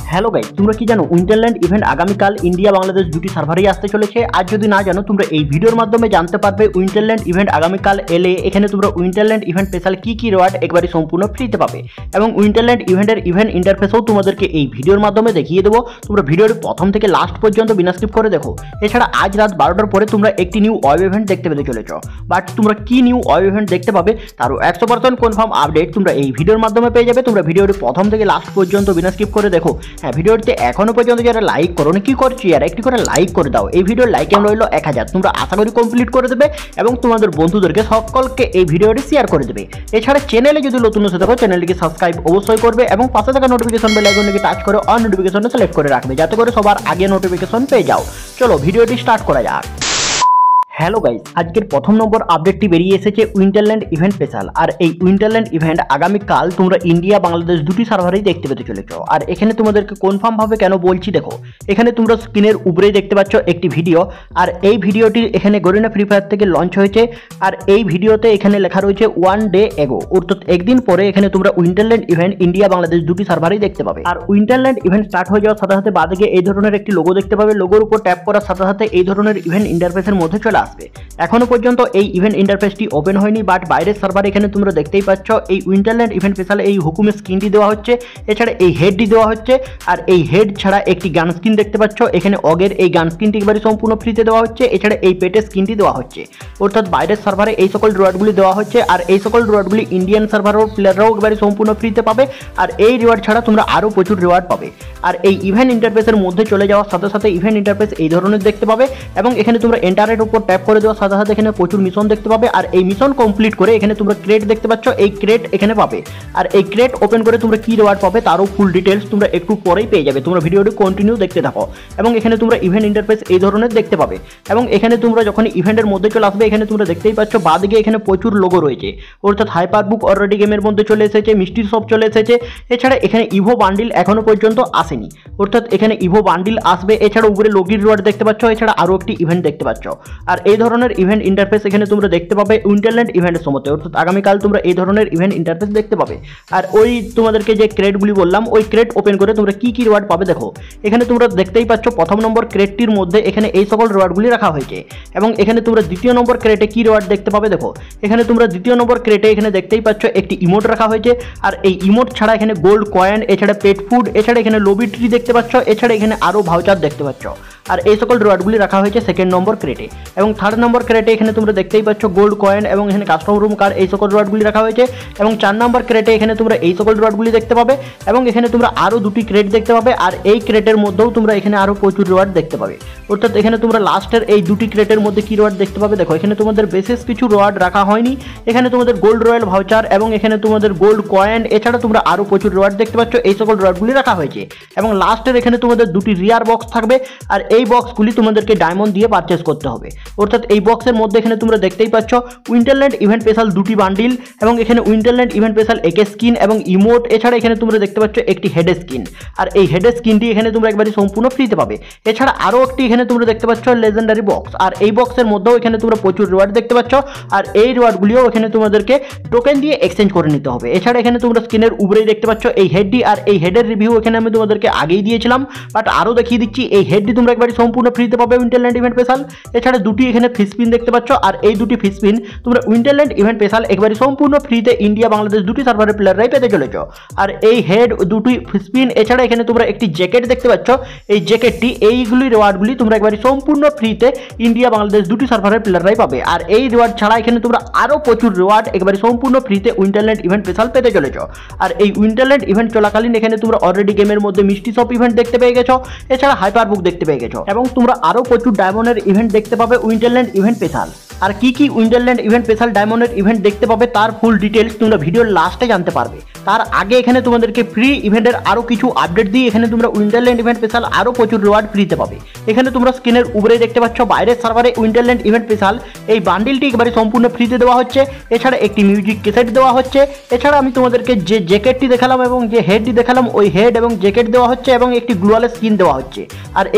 Hello guys, তোমরা কি জানো উইন্টারল্যান্ড ইভেন্ট আগামীকাল ইন্ডিয়া বাংলাদেশ দুটি সার্ভারেই আসতে চলেছে। আর যদি না জানো তোমরা এই ভিডিওর মাধ্যমে জানতে পারবে উইন্টারল্যান্ড ইভেন্ট আগামীকাল এলে এখানে তোমরা উইন্টারল্যান্ড ইভেন্ট স্পেশাল কি কি রিওয়ার্ড একবারে সম্পূর্ণ ফ্রিতে পাবে এবং উইন্টারল্যান্ড ইভেন্টের ইভেন্ট ইন্টারফেসও তোমাদেরকে এই ভিডিওর মাধ্যমে দেখিয়ে দেবো। তোমরা ভিডিওর প্রথম থেকে লাস্ট পর্যন্ত বিনা স্কিপ করে দেখো। এছাড়া আজ রাত 12টার পরে তোমরা একটি নিউ ওয়েব ইভেন্ট দেখতে পেতে চলেছ, বাট তোমরা কি নিউ ওয়েব ইভেন্ট দেখতে পাবে তারও 100% কনফার্ম আপডেট তোমরা এই ভিডিওর মাধ্যমে পেয়ে যাবে। তোমরা ভিডিওটি প্রথম থেকে লাস্ট পর্যন্ত বিনা স্কিপ করে দেখো। হ্যাঁ, ভিডিওতে এখনো পর্যন্ত যারা লাইক করো না কি করছি আর একটি করে লাইক করে দাও। এই ভিডিওর লাইক এম রইল 1000, তোমরা আশা করি কমপ্লিট করে দেবে এবং তোমাদের বন্ধুদেরকে সকলকে এই ভিডিওটি শেয়ার করে দেবে। এছাড়া চ্যানেলে যদি নতুন এসে থাকো চ্যানেলটিকে সাবস্ক্রাইব অবশ্যই করবে এবং পাশে থাকা নোটিফিকেশন বেল আইকনটিকে টাচ করে অন নোটিফিকেশনটা সিলেক্ট করে রাখবে যাতে করে সবার আগে নোটিফিকেশন পেয়ে যাও। চলো ভিডিওটি স্টার্ট করা যাক। হ্যালো গাইস, আজকের প্রথম নম্বর আপডেটটি বেরিয়ে এসেছে উইন্টারল্যান্ড ইভেন্ট স্পেশাল। আর এই উইন্টারল্যান্ড ইভেন্ট আগামীকাল তোমরা ইন্ডিয়া বাংলাদেশ দুটি সার্ভারেই দেখতে পেতে চলেছ। আর এখানে তোমাদেরকে কনফার্ম ভাবে কেন বলছি দেখো, এখানে তোমরা স্ক্রিনের উপরেই দেখতে পাচ্ছ একটি ভিডিও। আর এই ভিডিওটি এখানে গরিনা ফ্রি ফায়ার থেকে লঞ্চ হয়েছে। আর এই ভিডিওতে এখানে লেখা রয়েছে 1 ডে এগো, অর্থাৎ একদিন পরে এখানে তোমরা উইন্টারল্যান্ড ইভেন্ট ইন্ডিয়া বাংলাদেশ দুটি সার্ভারেই দেখতে পাবে। আর উইন্টারল্যান্ড ইভেন্ট স্টার্ট হয়ে যাওয়ার সাথে সাথে বাদিকে এই ধরনের একটি লোগো দেখতে পাবে। লোগোর উপর ট্যাপ করার সাথে সাথে এই ধরনের ইভেন্ট ইন্টারফেসের মধ্যে চলে আসবে। এখনো পর্যন্ত এই ইভেন্ট ইন্টারফেসটি ওপেন হয়নি, বাট বাইরের সার্ভার এখানে তোমরা দেখতেই পাচ্ছ এই উইন্টারল্যান্ড ইভেন্ট স্পেশাল এই হুকুমের স্কিনটি দেওয়া হচ্ছে। এছাড়া এই হেডটি দেওয়া হচ্ছে। আর এই হেড ছাড়া একটি গান স্কিন দেখতে পাচ্ছ, এখানে অগের এই গান স্কিনটি একেবারে সম্পূর্ণ ফ্রিতে দেওয়া হচ্ছে। এছাড়া এই পেটের স্কিনটি দেওয়া হচ্ছে, অর্থাৎ বাইরের সার্ভারে এই সকল রিওয়ার্ডগুলি দেওয়া হচ্ছে। আর এই সকল রিওয়ার্ডগুলি ইন্ডিয়ান সার্ভারের প্লেয়াররাও একেবারে সম্পূর্ণ ফ্রিতে পাবে। আর এই রিওয়ার্ড ছাড়া তোমরা আরও প্রচুর রিওয়ার্ড পাবে। আর এই ইভেন্ট ইন্টারফেসের মধ্যে চলে যাওয়ার সাথে সাথে ইভেন্ট ইন্টারফেস এই ধরনের দেখতে পাবে এবং এখানে তোমরা এন্টারের উপর ট্যাপ করে দেওয়ার সাথে সাথে এখানে প্রচুর মিশন দেখতে পাবে। আর এই মিশন কমপ্লিট করে এখানে তোমরা ক্রেট দেখতে পাচ্ছ, এই ক্রেট এখানে পাবে। আর এই ক্রেট ওপেন করে তোমরা কি রিওয়ার্ড পাবে তারও ফুল ডিটেলস তোমরা একটু পরেই পেয়ে যাবে। তোমরা ভিডিওটি কন্টিনিউ দেখতে থাকো এবং এখানে তোমরা ইভেন্ট ইন্টারফেস এই ধরনের দেখতে পাবে। এবং এখানে তোমরা যখন ইভেন্টের মধ্যে চলে আসবে এখানে তোমরা দেখতেই পাচ্ছ বাদিকে এখানে প্রচুর লোগো রয়েছে, অর্থাৎ হাইপার বুক অলরেডি গেমের মধ্যে চলে এসেছে, মিষ্টির শপ চলে এসেছে। এছাড়া এখানে ইভো বান্ডিল এখনো পর্যন্ত আসেনি, অর্থাৎ এখানে ইভো বান্ডিল আসবে। এছাড়া উপরে লগির রিওয়ার্ড দেখতে পাচ্ছ, এছাড়া আরও একটি ইভেন্ট দেখতে পাচ্ছ। আর এই ধরনের ইভেন্ট ইন্টারফেস এখানে তোমরা দেখতে পাবে উইন্টারল্যান্ড ইভেন্টের সময়, অর্থাৎ আগামীকাল তোমরা এই ধরনের ইভেন্ট ইন্টারফেস দেখতে পাবে। আর ওই তোমাদেরকে যে ক্রেটগুলি বললাম ওই ক্রেট ওপেন করে তোমরা কি কি রিওয়ার্ড পাবে দেখো। এখানে তোমরা দেখতেই পাচ্ছ প্রথম নম্বর ক্রেটটির মধ্যে এখানে এই সকল রিওয়ার্ডগুলি রাখা হয়েছে এবং এখানে তোমরা দ্বিতীয় নম্বর ক্রেটে কি রিওয়ার্ড দেখতে পাবে দেখো। এখানে তোমরা দ্বিতীয় নম্বর ক্রেটে এখানে দেখতেই পাচ্ছ একটি ইমোট রাখা হয়েছে। আর এই ইমোট ছাড়া এখানে গোল্ড কয়েন, এছাড়া পেট ফুড, এছাড়া এখানে লবি ট্রি দেখতে পাচ্ছ, এছাড়া এখানে আরও ভাউচার দেখতে পাচ্ছ। আর এই সকল রিওয়ার্ডগুলি রাখা হয়েছে সেকেন্ড নম্বর ক্রেটে। এবং থার্ড নম্বর ক্রেটে এখানে তোমরা দেখতেই পাচ্ছ গোল্ড কয়েন এবং এখানে কাস্টম রুম কার্ড এই সকল রিওয়ার্ডগুলি রাখা হয়েছে। এবং 4 নম্বর ক্রেটে এখানে তোমরা এই সকল রিওয়ার্ডগুলি দেখতে পাবে এবং এখানে তোমরা আরও দুটি ক্রেট দেখতে পাবে। আর এই ক্রেটের মধ্যেও তোমরা এখানে আরও প্রচুর রিওয়ার্ড দেখতে পাবে, অর্থাৎ এখানে তোমরা লাস্টের এই দুটি ক্রেটের মধ্যে কি রিওয়ার্ড দেখতে পাবে দেখো। এখানে তোমাদের বিশেষ কিছু রিওয়ার্ড রাখা হয়নি, এখানে তোমাদের গোল্ড রয়্যাল ভাউচার এবং এখানে তোমাদের গোল্ড কয়েন, এছাড়া তোমরা আরও প্রচুর রিওয়ার্ড দেখতে পাচ্ছ। এই সকল রিওয়ার্ডগুলি রাখা হয়েছে এবং লাস্টের এখানে তোমাদের দুটি রিয়ার বক্স থাকবে। আর এই বক্সগুলি তোমাদেরকে ডায়মন্ড দিয়ে পারচেস করতে হবে, অর্থাৎ এই বক্সের মধ্যে এখানে তোমরা দেখতেই পাচ্ছ উইন্টারল্যান্ড ইভেন্ট স্পেশাল দুটি বান্ডিল এবং এখানে Winterland event special AK skin এবং ইমোট। এছাড়া এখানে তোমরা দেখতে পাচ্ছ একটি হেডের স্কিন। আর এই হেডের স্কিনটি এখানে তোমরা একবারে সম্পূর্ণ ফ্রিতে পাবে। এছাড়া আরও একটি এখানে তোমরা দেখতে পাচ্ছ লেজেন্ডারি বক্স। আর এই বক্সের মধ্যেও এখানে তোমরা প্রচুর রিওয়ার্ড দেখতে পাচ্ছ। আর এই রিওয়ার্ডগুলিও এখানে তোমাদেরকে টোকেন দিয়ে এক্সচেঞ্জ করে নিতে হবে। এছাড়া এখানে তোমরা স্ক্রিনের উপরেই দেখতে পাচ্ছ এই হেডটি। আর এই হেডের রিভিউ এখানে আমি তোমাদেরকে আগেই দিয়েছিলাম, বাট আরও দেখিয়ে দিচ্ছি এই হেডটি তোমরা একবারে সম্পূর্ণ ফ্রিতে পাবে উইন্টারল্যান্ড ইভেন্ট স্পেশাল। এছাড়া দুটি এখানে ফিশ পিন দেখতে পাচ্ছ। আর এই দুটি ফিশ পিন তোমরা উইন্টারল্যান্ড ইভেন্ট স্পেশাল একবারে সম্পূর্ণ ফ্রিতে ইন্ডিয়া বাংলাদেশ দুটি সার্ভারের প্লেয়াররাই পেতে চলেছ। আর এই হেড দুটি ফিশ পিন, এছাড়া এখানে তোমরা একটি জ্যাকেট দেখতে পাচ্ছ। এই জ্যাকেটটি এইগুলি রিওয়ার্ডগুলি তোমরা একবারে সম্পূর্ণ ফ্রিতে ইন্ডিয়া বাংলাদেশ দুটি সার্ভারের প্লেয়াররাই পাবে। আর এই রিওয়ার্ড ছাড়া এখানে তোমরা আরও প্রচুর রিওয়ার্ড একবারে সম্পূর্ণ ফ্রিতে উইন্টারল্যান্ড ইভেন্ট স্পেশাল পেতে চলেছ। আর এই উইন্টারল্যান্ড ইভেন্ট চলাকালীন এখানে তোমরা অলরেডি গেমের মধ্যে মিষ্টি শপ ইভেন্ট দেখতে পেয়ে গেছো, এছাড়া হাইপার বুক দেখতে পেয়ে গেছো এবং তোমরা আরও প্রচুর ডায়মন্ডের ইভেন্ট দেখতে পাবে উইন্টারল্যান্ড ইভেন্ট স্পেশাল। আর কি কি উইন্টারল্যান্ড ইভেন্ট স্পেশাল ডায়মন্ডের ইভেন্ট দেখতে পাবে তার ফুল ডিটেলস তোমরা ভিডিওর লাস্টে জানতে পারবে। তার আগে এখানে তোমাদেরকে ফ্রি ইভেন্টের আরও কিছু আপডেট দিয়ে এখানে তোমরা উইন্টারল্যান্ড ইভেন্ট স্পেশাল আরও প্রচুর রিওয়ার্ড ফ্রিতে পাবে। এখানে তোমরা স্ক্রিনের উপরে দেখতে পাচ্ছ বাইরের সার্ভারে উইন্টারল্যান্ড ইভেন্ট স্পেশাল এই বান্ডিলটি একেবারে সম্পূর্ণ ফ্রিতে দেওয়া হচ্ছে। এছাড়া একটি মিউজিক ক্যাসেট দেওয়া হচ্ছে। এছাড়া আমি তোমাদেরকে যে জ্যাকেটটি দেখালাম এবং যে হেডটি দেখালাম ওই হেড এবং জ্যাকেট দেওয়া হচ্ছে এবং একটি গ্লোয়াল স্কিন দেওয়া হচ্ছে। আর এই গ্লোয়াল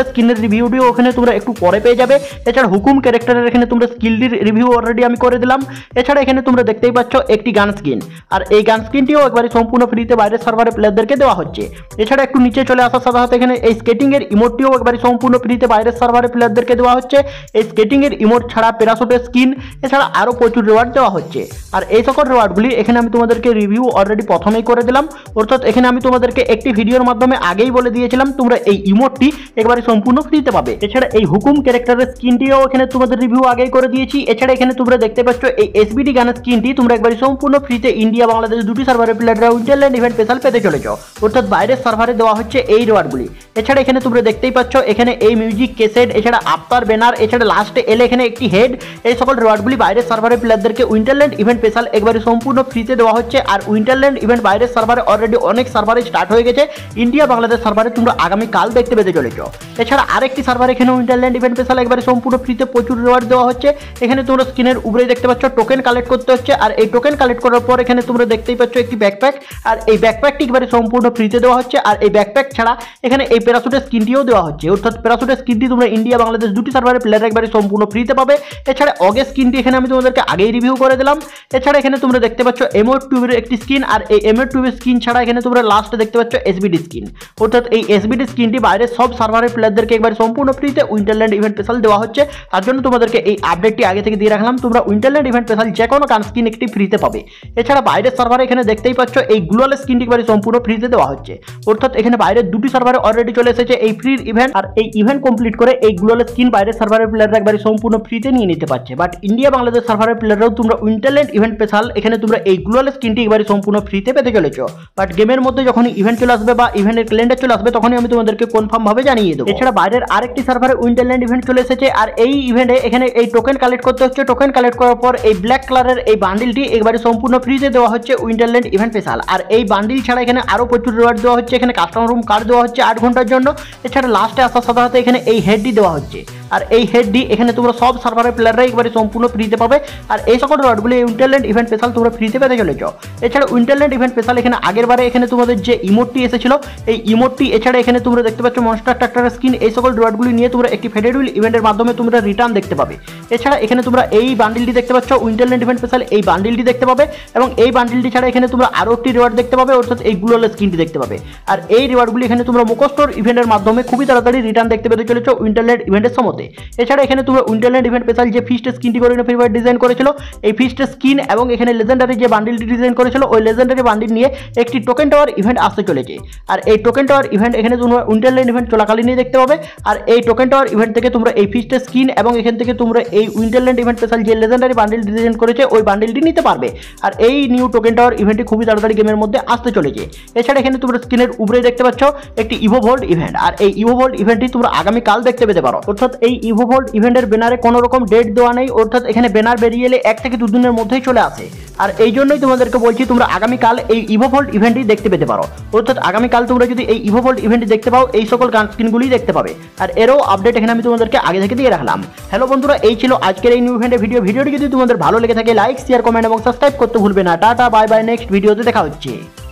স্কিনের রিভিউটিও ওখানে তোমরা একটু পরে পেয়ে যাবে। এছাড়া হুকুম ক্যারেক্টারের এখানে তোমরা স্কিলটির রিভিউ অলরেডি আমি করে দিলাম। এছাড়া এখানে তোমরা দেখতেই পাচ্ছ একটি গান স্কিন, আর এই গান স্কিনটিও একবারে সম্পূর্ণ ফ্রিতে বাইরের সার্ভারে প্লেয়ারদেরকে দেওয়া হচ্ছে। এছাড়া একটু নিচে চলে আসার সাথে সাথে এখানে এই স্কেটিং এর ইমোটটিও একবারে সম্পূর্ণ ফ্রিতে বাইরের সার্ভারে প্লেয়ারদেরকে দেওয়া হচ্ছে। এই স্কেটিং এর ইমোট ছাড়া প্যারাশুটের স্কিন এছাড়া আরো প্রচুর রিওয়ার্ড দেওয়া হচ্ছে। আর এই সকল রিওয়ার্ডগুলি এখানে আমি তোমাদেরকে রিভিউ অলরেডি প্রথমেই করে দিলাম, অর্থাৎ এখানে আমি তোমাদেরকে একটি ভিডিওর মাধ্যমে আগেই বলে দিয়েছিলাম তোমরা এই ইমোটটি একবারে সম্পূর্ণ ফ্রিতে পাবে। এছাড়া এই হুকুম ক্যারেক্টারের স্কিনটিও এখানে তোমাদের রিভিউ আগেই করে দিয়েছি। এছাড়া এখানে তোমরা দেখতে পাচ্ছ এই এসবিডি গানের স্কিনটি তোমরা একবারে সম্পূর্ণ ফ্রিতে ইন্ডিয়া বাংলাদেশ দুটি সার্ভারের প্লেয়াররা উইন্টারল্যান্ড ইভেন্ট স্পেশাল পেতে চলেছ, অর্থাৎ বাইরের সার্ভারে দেওয়া হচ্ছে এই রিওয়ার্ডগুলি। এছাড়া এখানে তোমরা দেখতেই পাচ্ছ এখানে এই মিউজিক কেসেট, এছাড়া আফতার ব্যানার, এছাড়া লাস্টে এলে এখানে একটি হেড, এই সকল রিওয়ার্ডগুলি বাইরের সার্ভারের প্লেয়ারদেরকে উইন্টারল্যান্ড ইভেন্ট স্পেশাল একবারে সম্পূর্ণ ফ্রিতে দেওয়া হচ্ছে। আর উইন্টারল্যান্ড ইভেন্ট বাইরের সার্ভারে অলরেডি অনেক সার্ভারে স্টার্ট হয়ে গেছে, ইন্ডিয়া বাংলাদেশ সার্ভারে তোমরা আগামী কাল দেখতে পেতে চলেছ। এছাড়া আরেকটি সার্ভার এখানে উইন্টারল্যান্ড ইভেন্ট স্পেশাল একবারে সম্পূর্ণ ফ্রিতে প্রচুর রিওয়ার্ড দেওয়া হচ্ছে। এখানে তোমরা স্ক্রিনের উপরে দেখতে পাচ্ছ টোকেন কালেক্ট করতে হচ্ছে, আর এই টোকেন কালেক্ট করার পর এখানে তোমরা দেখতেই পাচ্ছ একটি ব্যাকপ্যাক, আর এই ব্যাকপ্যাকটি একবারে সম্পূর্ণ ফ্রিতে দেওয়া হচ্ছে। আর এই ব্যাকপ্যাক ছাড়া এখানে এই প্যারাশুটের স্কিনটিও দেওয়া হচ্ছে, অর্থাৎ প্যারাশুটের স্কিনটি তোমরা ইন্ডিয়া বাংলাদেশ দুটি সার্ভারের প্লেয়ার একবারে সম্পূর্ণ ফ্রিতে পাবে। এছাড়া অগের স্কিনটি এখানে আমি তোমাদেরকে আগেই রিভিউ করে দিলাম। এছাড়া এখানে তোমরা দেখতে পাচ্ছ এমোট টিউবের একটি স্কিন, আর এই এমোট টিউবের স্কিন ছাড়া এখানে তোমরা লাস্টে দেখতে পাচ্ছ এসবিডি স্কিন, অর্থাৎ এই এসবিডি স্কিনটি বাইরের সব সার্ভারের প্লেয়ারদেরকে একবারে সম্পূর্ণ ফ্রিতে উইন্টারল্যান্ড ইভেন্ট স্পেশাল দেওয়া হচ্ছে। তার জন্য তোমাদেরকে এই আপডেটটি আগে থেকে দিয়ে রাখলাম, তোমরা উইন্টারল্যান্ড ইভেন্ট স্পেশাল যে কোনো গান স্কিন একটি ফ্রিতে পাবে। এছাড়া বাইরের সার্ভারে এখানে দেখতেই পাচ্ছ এই গ্লোয়াল স্কিনটি একবারে সম্পূর্ণ ফ্রিতে দেওয়া হচ্ছে, অর্থাৎ এখানে বাইরের দুটি সার্ভারে অলরেডি চলে এসেছে এই ফ্রি ইভেন্ট, আর এই ইভেন্ট কমপ্লিট করে এই গ্লোয়াল স্কিন বাইরের সার্ভারের প্লেয়াররা একবারে সম্পূর্ণ ফ্রিতে নিয়ে নিতে পারছে। বাট ইন্ডিয়া বাংলাদেশ সার্ভারের প্লেয়াররাও তোমরা উইন্টারল্যান্ড ইভেন্ট স্পেশাল এখানে তোমরা এই গ্লোয়াল স্কিনটি একবারে সম্পূর্ণ ফ্রিতে পেতে চলেছো। বাট গেমের মধ্যে যখন ইভেন্ট চলে আসবে বা ইভেন্টের ক্যালেন্ডার চলে আসবে তখনই আমি তোমাদেরকে কনফার্ম ভাবে জানিয়ে দেবো। এছাড়া বাইরের আরেকটি সার্ভারে উইন্টারল্যান্ড ইভেন্ট চলে এসেছে, আর এই ইভেন্টে এখানে এই টোকেন কালেক্ট করতে হচ্ছে। টোকেন কালেক্ট করার পর এই ব্ল্যাক কালারের এই বান্ডিলটি একবারে সম্পূর্ণ ফ্রিতে দেওয়া হচ্ছে উইন্টারল্যান্ড ইভেন্ট স্পেশাল। আর এই বান্ডিল ছাড়া এখানে আরো প্রচুর রিওয়ার্ড দেওয়া হচ্ছে, এখানে কাস্টমার রুম কার্ড দেওয়া হচ্ছে 8 ঘন্টার জন্য। এছাড়া লাস্টে আসার সাথে সাথে এখানে এই হেডটি দেওয়া হচ্ছে, আর এই হেডটি এখানে তোমরা সব সার্ভারের প্লেয়াররা একবারে সম্পূর্ণ ফ্রিতে পাবে। আর এই সকল রিওয়ার্ডগুলি উইন্টারল্যান্ড ইভেন্ট স্পেশাল তোমরা ফ্রিতে পেতে চলেছ। এছাড়া উইন্টারল্যান্ড ইভেন্ট স্পেশাল এখানে আগের বারে এখানে তোমাদের যে ইমোটটি এসেছিল এই ইমোটটি, এছাড়া এখানে তোমরা দেখতে পাচ্ছ মনস্টার ট্রাক্টরের স্কিন, এই সকল রিওয়ার্ডগুলি নিয়ে তোমরা একটি ফেডেড হুইল ইভেন্টের মাধ্যমে তোমরা রিটার্ন দেখতে পাবে। এছাড়া এখানে তোমরা এই বান্ডিলটি দেখতে পাচ্ছ উইন্টারল্যান্ড ইভেন্ট স্পেশাল, এই বান্ডিলটি দেখতে পাবে, এবং এই বান্ডিলটি ছাড়া এখানে তোমরা আরো একটি রিওয়ার্ড দেখতে পাবে, অর্থাৎ এই গ্লোয়াল স্কিনটি দেখতে পাবে। আর এই রিওয়ার্ডগুলি এখানে তোমরা মুখোশটোর ইভেন্টের মাধ্যমে খুবই তাড়াতাড়ি রিটার্ন দেখতে পেতে চলেছ উইন্টারল্যান্ড ইভেন্টের সময়। এছাড়া এখানে তোমরা উইন্টারল্যান্ড ইভেন্ট স্পেশাল যে ফিস্ট স্কিনটি করে ফ্রি ফায়ার ডিজাইন করেছিল এই ফিস্ট স্কিন এবং এখানে লেজেন্ডারি যে বান্ডিলটি ডিজাইন করেছিল ওই লেজেন্ডারি বান্ডিল নিয়ে একটি টোকেন টাওয়ার ইভেন্ট আসতে চলেছে। আর এই টোকেন টাওয়ার ইভেন্ট এখানে তোমরা উইন্টারল্যান্ড ইভেন্ট চলাকালীনই দেখতে পাবে। আর এই টোকেন টাওয়ার ইভেন্ট থেকে তোমরা এই ফিস্ট স্কিন এবং এখান থেকে তোমরা এই উইন্টারল্যান্ড ইভেন্ট স্পেশাল যে লেজেন্ডারি বান্ডিল ডিজাইন করেছে ওই বান্ডিলটি নিতে পারবে। আর এই নিউ টোকেন টাওয়ার ইভেন্টটি খুবই তাড়াতাড়ি গেমের মধ্যে আসতে চলেছে। এছাড়া এখানে তোমরা স্ক্রিনের উপরে দেখতে পাচ্ছ একটি ইভো ভোল্ট ইভেন্ট, আর এই ইভো ভোল্ট ইভেন্টটি তোমরা আগামী কাল দেখতে পেতে পারো। অর্থাৎ এই ইভো ভোল্ট ইভেন্টের ব্যানারে কোনো রকম ডেট দেওয়া নেই, অর্থাৎ এখানে ব্যানার বেরিয়ে এলে 1 থেকে 2 দিনের মধ্যেই চলে আসে। আর এই জন্যই তোমাদেরকে বলছি তোমরা আগামীকাল এই ইভো ভোল্ট ইভেন্টটি দেখতে পেতে পারো, অর্থাৎ আগামীকাল তোমরা যদি এই ইভো ভোল্ট ইভেন্টটি দেখতে পাও এই সকল গান স্কিনগুলি দেখতে পাবে। আর এরও আপডেট এখানে আমি তোমাদেরকে আগে থেকে দিয়ে রাখলাম। হ্যালো বন্ধুরা, এই ছিল আজকের এই নিউ ইভেন্টের ভিডিওটি যদি তোমাদের ভালো লেগে থাকে লাইক শেয়ার কমেন্ট এবং সাবস্ক্রাইব করতে ভুলবে না। টাটা বাই বাই, নেক্সট ভিডিওতে দেখা হচ্ছে।